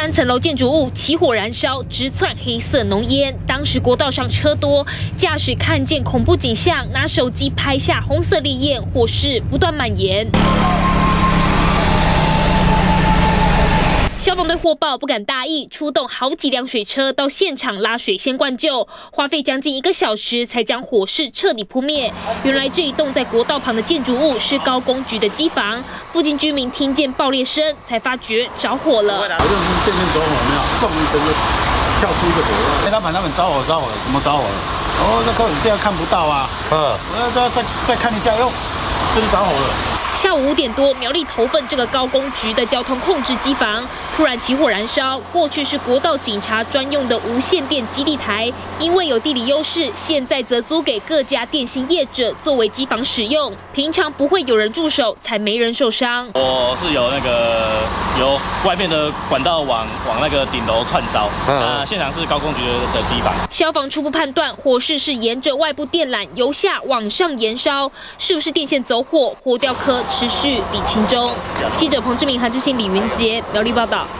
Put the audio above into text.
3层楼建筑物起火燃烧，直窜黑色浓烟。当时国道上车多，驾驶看见恐怖景象，拿手机拍下红色烈焰，火势不断蔓延。 消防队获报不敢大意，出动好几辆水车到现场拉水先灌救，花费将近1个小时才将火势彻底扑灭。原来这一栋在国道旁的建筑物是高工局的机房，附近居民听见爆裂声才发觉着火了。 我就是渐渐着火，没有，嘣一声就跳出一个火。老板他们着火，怎么着火了？哦，那个你这样看不到啊。我要再看一下，哟，真着火了。 下午5点多，苗栗头份这个高工局的交通控制机房突然起火燃烧。过去是国道警察专用的无线电基地台，因为有地理优势，现在则租给各家电信业者作为机房使用。平常不会有人驻守，才没人受伤。 我是有由外面的管道往那个顶楼串烧，现场是高工局的机房。 消防初步判断，火势是沿着外部电缆由下往上延烧，是不是电线走火？火调科 持续理清中。记者彭志明、韩志新、李云杰苗栗报道。